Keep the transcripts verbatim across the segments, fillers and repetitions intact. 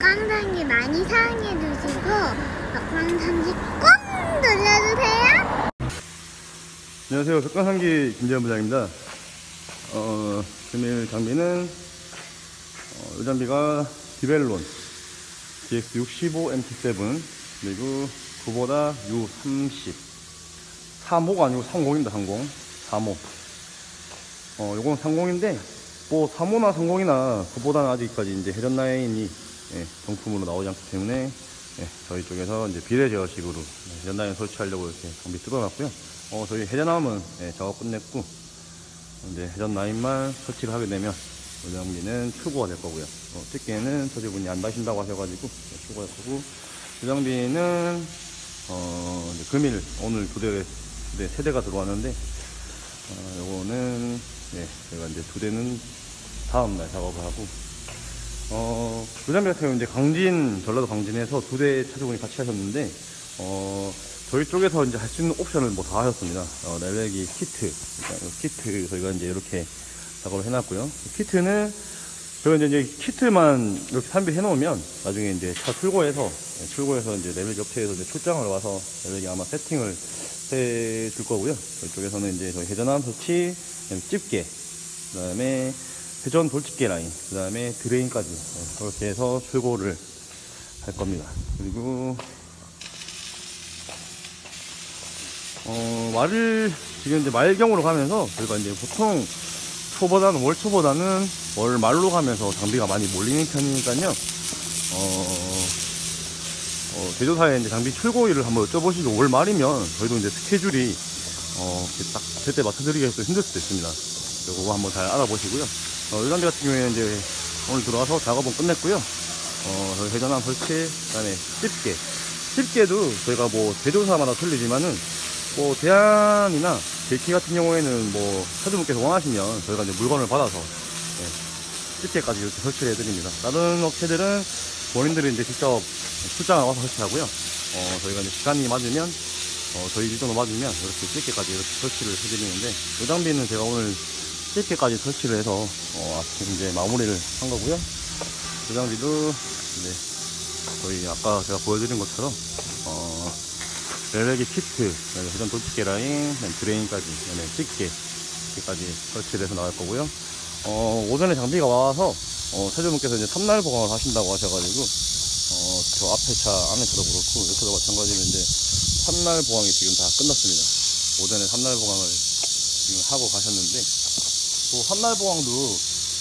꽝당이 많이 사랑해주시고 꽝당지 꼭 눌러주세요. 안녕하세요. 백광산기 김재현 부장입니다. 어, 금일 장비는 어, 이 장비가 디벨론 디엑스 육십오 엠티 세븐 그리고 구보다 유 삼십 삼호가 아니고 삼십입니다. 삼십 삼호. 어, 요건 삼십인데 뭐 삼호나 삼십이나 구보다는 아직까지 이제 회전 라인이 예, 정품으로 나오지 않기 때문에 예, 저희 쪽에서 이제 비례 제어식으로 예, 회전 라인 설치하려고 이렇게 장비 뜯어놨고요. 어, 저희 회전함은 예, 작업 끝냈고 이제 회전 라인만 설치를 하게 되면 이 장비는 출고가 될 거고요. 어, 집게는 저지분이 안 다신다고 하셔가지고 예, 출고가 될 거고, 이 장비는 어, 이제 금일 오늘 두 대, 두 대, 세 대가 들어왔는데 어, 요거는 예, 제가 이제 두 대는 다음날 작업을 하고, 어, 그 장비 같은 경우는 이제 강진, 전라도 강진에서 두 대 차주분이 같이 하셨는데, 어, 저희 쪽에서 이제 할 수 있는 옵션을 뭐 다 하셨습니다. 어, 렐렉이 키트, 그러니까 키트 저희가 이제 이렇게 작업을 해놨고요. 키트는 저희가 이제 키트만 이렇게 산비해 놓으면 나중에 이제 차 출고해서 출고해서 이제 렐렉 업체에서 이제 출장을 와서 렐렉이 아마 세팅을 해 줄 거고요. 저희 쪽에서는 이제 저희 회전함 설치, 집게, 그 다음에 회전 돌집게 라인, 그 다음에 드레인까지 그렇게 해서 출고를 할 겁니다. 그리고 어, 말을 지금 이제 말경으로 가면서 저희가 이제 보통 초보다는 월 초보다는 월 말로 가면서 장비가 많이 몰리는 편이니까요. 어, 어, 제조사에 이제 장비 출고일을 한번 여쭤보시고 월 말이면 저희도 이제 스케줄이 어, 딱 제때 맞춰드리기가 좀 힘들 수도 있습니다. 그거 한번 잘 알아보시고요. 어, 이 장비 같은 경우에는 이제 오늘 들어와서 작업은 끝냈고요. 어, 저희 회전함 설치, 그 다음에 집게. 집게도 저희가 뭐 제조사마다 틀리지만은 뭐 대안이나 제이티 같은 경우에는 뭐 차주분께서 원하시면 저희가 이제 물건을 받아서 네, 집게까지 이렇게 설치를 해드립니다. 다른 업체들은 본인들이 이제 직접 출장을 와서 설치하고요. 어, 저희가 이제 시간이 맞으면 어, 저희 일정도 맞으면 이렇게 집게까지 이렇게 설치를 해드리는데, 이 장비는 제가 오늘 집게까지 설치를 해서 어, 아침 이제 마무리를 한 거고요. 이 장비도 이제 저희 아까 제가 보여드린 것처럼 어, 렐렉이 키트, 회전 돌집게 라인, 드레인까지, 집게, 집게까지 설치를 해서 나갈 거고요. 어, 오전에 장비가 와서, 어, 차주분께서 이제 삼날 보강을 하신다고 하셔가지고, 어, 저 앞에 차, 안에 차도 그렇고, 옆에도 마찬가지로 이제 삼날 보강이 지금 다 끝났습니다. 오전에 삼날 보강을 지금 하고 가셨는데, 또 삼날 보강도,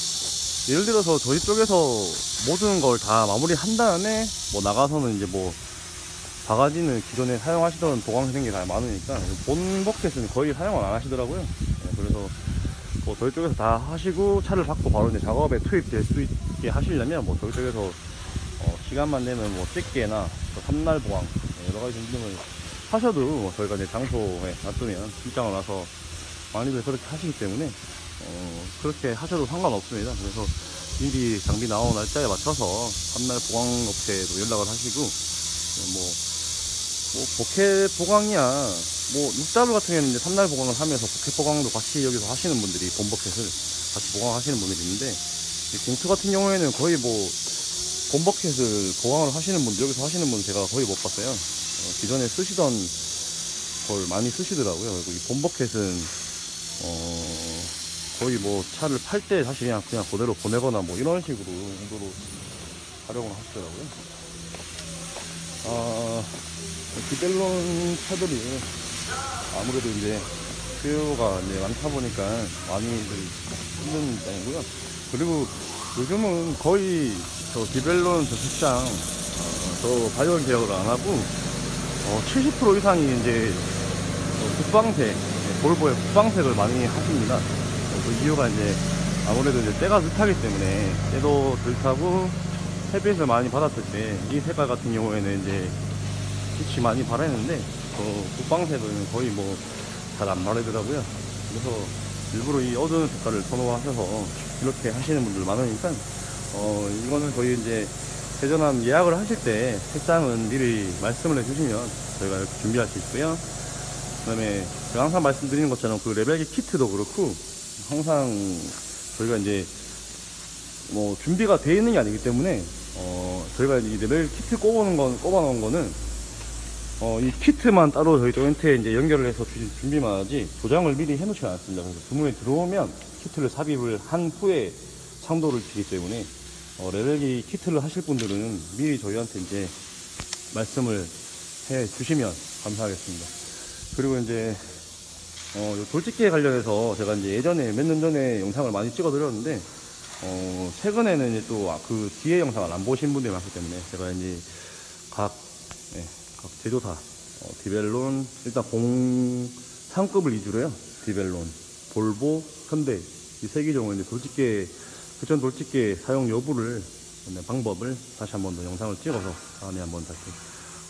예를 들어서 저희 쪽에서 모든 걸 다 마무리 한 다음에, 뭐 나가서는 이제 뭐, 바가지는 기존에 사용하시던 보강되는 게 다 많으니까 본 버켓은 거의 사용을 안 하시더라고요. 네, 그래서 뭐 저희 쪽에서 다 하시고 차를 받고 바로 이제 작업에 투입될 수 있게 하시려면 뭐 저희 쪽에서 어, 시간만 내면 뭐 집게나 삼날 보강 여러 가지 정도는 하셔도 뭐 저희가 이제 장소에 놔두면 출장을 와서 많이들 그렇게 하시기 때문에 어, 그렇게 하셔도 상관없습니다. 그래서 미리 장비 나온 날짜에 맞춰서 삼날 보강 업체에도 연락을 하시고 뭐 뭐 버켓 보강이야 뭐 육자루 같은 경우에는 이제 삼날 보강을 하면서 버켓 보강도 같이 여기서 하시는 분들이 본 버켓을 같이 보강하시는 분들이 있는데, 공투 같은 경우에는 거의 뭐 본 버켓을 보강을 하시는 분들, 여기서 하시는 분은 제가 거의 못 봤어요. 어, 기존에 쓰시던 걸 많이 쓰시더라고요. 그리고 이 본 버켓은 어 거의 뭐 차를 팔 때 사실 그냥 그냥 그대로 보내거나 뭐 이런 식으로 정도로 활용을 하시더라고요. 아, 디벨론 차들이 아무래도 이제 수요가 이제 많다 보니까 많이들 힘든 입장이고요. 그리고 요즘은 거의 저 디벨론 저 색상 어, 저 바이올 계열을 안 하고 어, 칠십 퍼센트 이상이 이제 국방색, 볼보의 국방색을 많이 하십니다. 어, 그 이유가 이제 아무래도 이제 때가 듯하기 때문에, 때도 듯하고 햇빛을 많이 받았을 때 이 색깔 같은 경우에는 이제 빛이 많이 바라는데 어, 국방색은 거의 뭐 잘 안 바르더라고요. 그래서 일부러 이 어두운 색깔을 선호하셔서 이렇게 하시는 분들 많으니까 어, 이거는 거의 이제 회전함 예약을 하실 때 색상은 미리 말씀을 해주시면 저희가 이렇게 준비할 수 있고요. 그 다음에 제가 항상 말씀드리는 것처럼 그 레벨기 키트도 그렇고 항상 저희가 이제 뭐 준비가 되어 있는 게 아니기 때문에 어, 저희가 이 레벨 키트 꼽아놓은 건, 꼽아놓은 거는, 어, 이 키트만 따로 저희 조인트에 이제 연결을 해서 주, 준비만 하지, 도장을 미리 해놓지 않았습니다. 그래서 주문에 들어오면 키트를 삽입을 한 후에 창도를 치기 때문에, 어, 레벨기 키트를 하실 분들은 미리 저희한테 이제 말씀을 해 주시면 감사하겠습니다. 그리고 이제, 어, 요 돌직기에 관련해서 제가 이제 예전에 몇 년 전에 영상을 많이 찍어 드렸는데, 어, 최근에는 이제 또 그 뒤에 영상을 안 보신 분들이 많기 때문에 제가 이제 각, 예, 각 제조사, 어, 디벨론, 일단 공상급을 위주로요. 디벨론, 볼보, 현대, 이 세 기종은 이제 돌직기, 회전 돌직기 사용 여부를, 방법을 다시 한 번 더 영상을 찍어서 다음에 한번 다시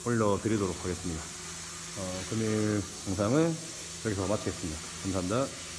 올려드리도록 하겠습니다. 어, 금일 영상은 여기서 마치겠습니다. 감사합니다.